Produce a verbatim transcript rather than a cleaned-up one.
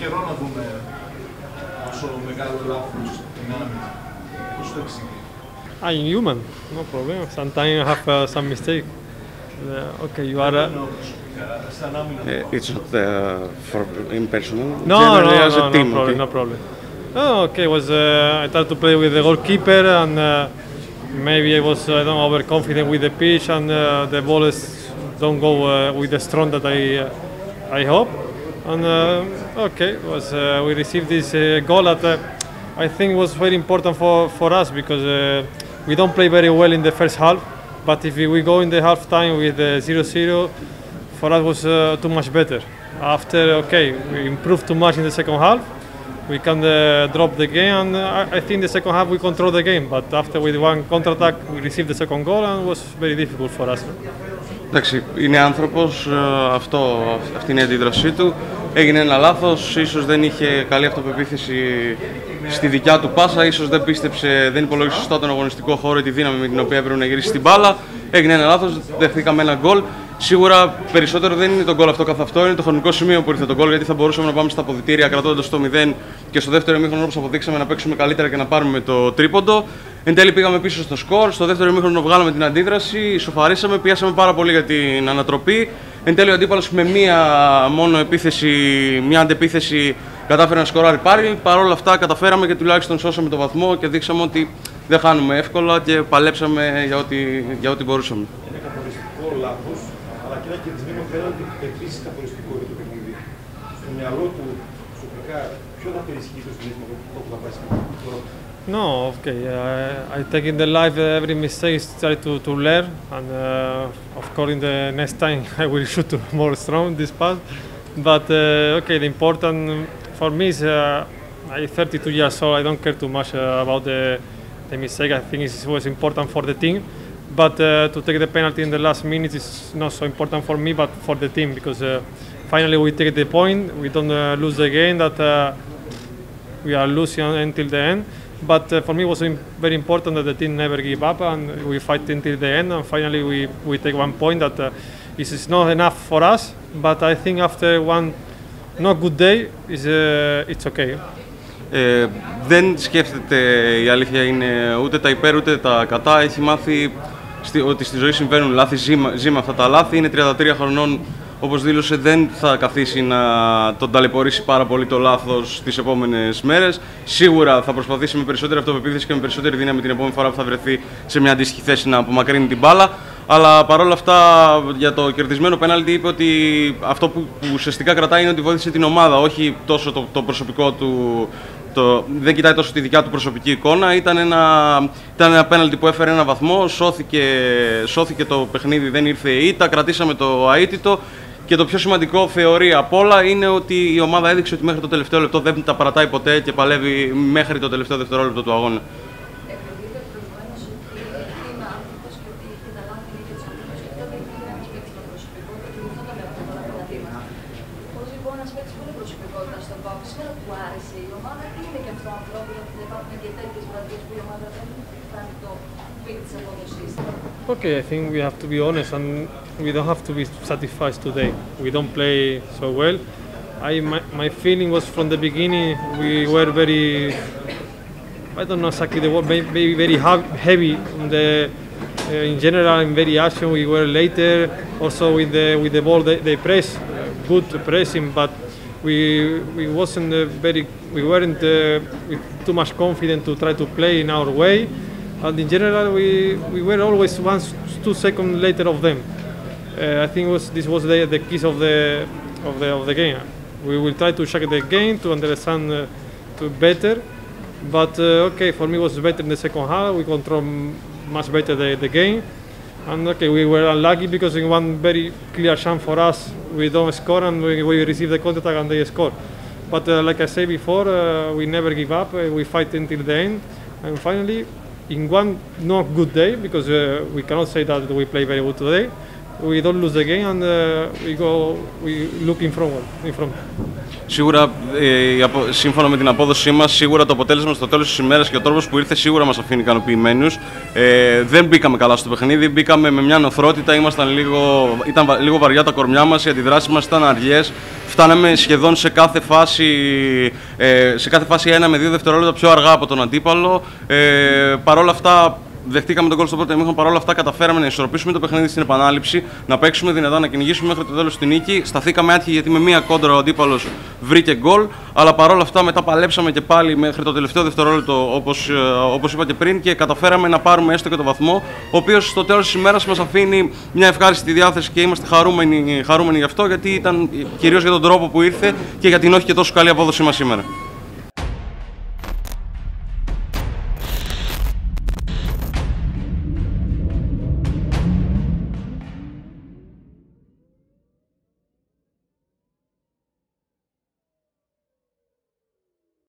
καιρό να δούμε τόσο μεγάλο λάθος στην άμυνα. Πώς το εξηγεί? I'm human, no problem. Sometimes I have uh, some mistake. Uh, okay, you are. Uh, Uh, it's not uh, for impersonal. no, Generally no, as no, a team. no problem, Okay. no problem. Oh, okay. Was uh, I tried to play with the goalkeeper and uh, maybe I was I don't know, overconfident with the pitch and uh, the balls don't go uh, with the strong that I uh, I hope. And uh, okay, was uh, we received this uh, goal that uh, I think was very important for for us because uh, we don't play very well in the first half. But if we go in the half time with zero zero, for us was uh, too much better. After, okay, we improved too much in the second half. We can uh, drop the game, and uh, I think the second half we control the game. But after with one counter-attack, we received the second goal, and it was very difficult for us. Εντάξει, είναι άνθρωπος, αυτό, αυτή είναι η αντίδρασή του. Έγινε ένα λάθος, ίσως δεν είχε καλή αυτοπεποίθηση στη δικιά του πάσα, ίσως δεν πίστεψε, δεν υπολόγισε σωστά τον αγωνιστικό χώρο ή τη δύναμη με την οποία έπρεπε να γυρίσει την μπάλα. Έγινε ένα λάθος, δεχθήκαμε ένα γκολ. Σίγουρα περισσότερο δεν είναι το γκολ αυτό καθ' αυτό, είναι το χρονικό σημείο που ήρθε το γκολ, γιατί θα μπορούσαμε να πάμε στα αποδυτήρια κρατώντας το μηδέν και στο δεύτερο ημίχρονο, όπως αποδείξαμε, να παίξουμε καλύτερα και να πάρουμε το τρίποντο. Εν τέλει πήγαμε πίσω στο σκορ, στο δεύτερο ημίχρονο βγάλαμε την αντίδραση, ισοφαρίσαμε, πιάσαμε πάρα πολύ για την ανατροπή. Εν τέλει ο αντίπαλος με μία μόνο επίθεση, μία αντεπίθεση κατάφερε να σκοράρει πάλι. Παρ' όλα αυτά καταφέραμε και τουλάχιστον σώσαμε το βαθμό και δείξαμε ότι δεν χάνουμε εύκολα και παλέψαμε για ό,τι, για ό,τι μπορούσαμε. Είναι καθοριστικό λάθος, αλλά και ένα κερδισμένο πέναλτι επίσης καθοριστικό για το παιχνίδι. Στο μυαλό του προσωπικά, ποιο θα περισχύει το συνήθιμο που θα πάει τώρα? No, okay. Uh, I take in the life uh, every mistake, try to, to learn, and uh, of course in the next time I will shoot more strong this pass. But uh, okay, the important for me is uh, I'm thirty-two years old. I don't care too much uh, about the the mistake. I think it was important for the team. But uh, to take the penalty in the last minute is not so important for me, but for the team because uh, finally we take the point. We don't uh, lose the game that uh, we are losing until the end. But uh, for me, it was very important that the team never give up and we fight until the end. And finally, we, we take one point that uh, is not enough for us. But I think after one not good day, is uh, it's okay. Ε, δεν σκέφτεται, η αλήθεια είναι, ούτε τα υπέρ ούτε τα κατά. Έχει μάθει στη, ότι στη ζωή συμβαίνουν λάθη, ζει, ζει με αυτά τα λάθη. Είναι τριάντα τρία χρονών, όπως δήλωσε, δεν θα καθίσει να τον ταλαιπωρήσει πάρα πολύ το λάθος τις επόμενες μέρες. Σίγουρα θα προσπαθήσει με περισσότερη αυτοπεποίθηση και με περισσότερη δύναμη την επόμενη φορά που θα βρεθεί σε μια αντίστοιχη θέση να απομακρύνει την μπάλα. Αλλά παρόλα αυτά, για το κερδισμένο πέναλτι είπε ότι αυτό που, που ουσιαστικά κρατάει είναι ότι βοήθησε την ομάδα, όχι τόσο το, το προσωπικό του. Το, δεν κοιτάει τόσο τη δικιά του προσωπική εικόνα. Ήταν ένα, ήταν ένα πέναλτι που έφερε ένα βαθμό, σώθηκε, σώθηκε το παιχνίδι, δεν ήρθε η ήττα, κρατήσαμε το αίτητο. Και το πιο σημαντικό θεωρεί απ' όλα είναι ότι η ομάδα έδειξε ότι μέχρι το τελευταίο λεπτό δεν τα παρατάει ποτέ και παλεύει μέχρι το τελευταίο δευτερόλεπτο του αγώνα. Okay, I think we have to be honest and we don't have to be satisfied today. We don't play so well. I, my, my feeling was from the beginning we were very, I don't know exactly the word, maybe very heavy. On the, uh, in general, in very action, we were later. Also with the with the ball, they, they press, uh, good pressing, but we we wasn't uh, very, we weren't uh, with too much confidence to try to play in our way. And in general, we, we were always one, two seconds later of them. Uh, I think was, this was the, the keys of the, of, the, of the game. We will try to check the game to understand uh, to better. But uh, okay, for me it was better in the second half. We control much better the, the game. And okay, we were unlucky because in one very clear chance for us, we don't score and we, we receive the counter attack and they score. But uh, like I said before, uh, we never give up. Uh, we fight until the end. And finally, in one not good day, because uh, we cannot say that we play very good today, we don't lose the game and uh, we go, we look in front. In front. Σίγουρα, ε, σύμφωνα με την απόδοσή μας, σίγουρα το αποτέλεσμα στο τέλος της ημέρας και ο τρόπος που ήρθε σίγουρα μας αφήνει ικανοποιημένους. Ε, δεν μπήκαμε καλά στο παιχνίδι, μπήκαμε με μια νοθρότητα, ήμασταν λίγο, ήταν λίγο βαριά τα κορμιά μας, οι αντιδράσεις μας ήταν αργές. Φτάναμε σχεδόν σε κάθε φάση, ε, σε κάθε φάση ένα με δύο δευτερόλεπτα πιο αργά από τον αντίπαλο. Ε, Παρ' όλα αυτά, δεχτήκαμε τον γκολ στο πρώτο ημίχρονο. Παρ' όλα αυτά, καταφέραμε να ισορροπήσουμε το παιχνίδι στην επανάληψη, να παίξουμε δυνατά, να κυνηγήσουμε μέχρι το τέλος τη νίκη. Σταθήκαμε άτυχοι γιατί με μία κόντρα ο αντίπαλος βρήκε γκολ. Αλλά παρ' όλα αυτά, μετά παλέψαμε και πάλι μέχρι το τελευταίο δευτερόλεπτο, όπως, όπως είπα και πριν, και καταφέραμε να πάρουμε έστω και το βαθμό, ο οποίος στο τέλος της ημέρας μας αφήνει μια ευχάριστη διάθεση και είμαστε χαρούμενοι, χαρούμενοι γι' αυτό, γιατί ήταν κυρίως για τον τρόπο που ήρθε και για την όχι και τόσο καλή απόδοσή μας σήμερα.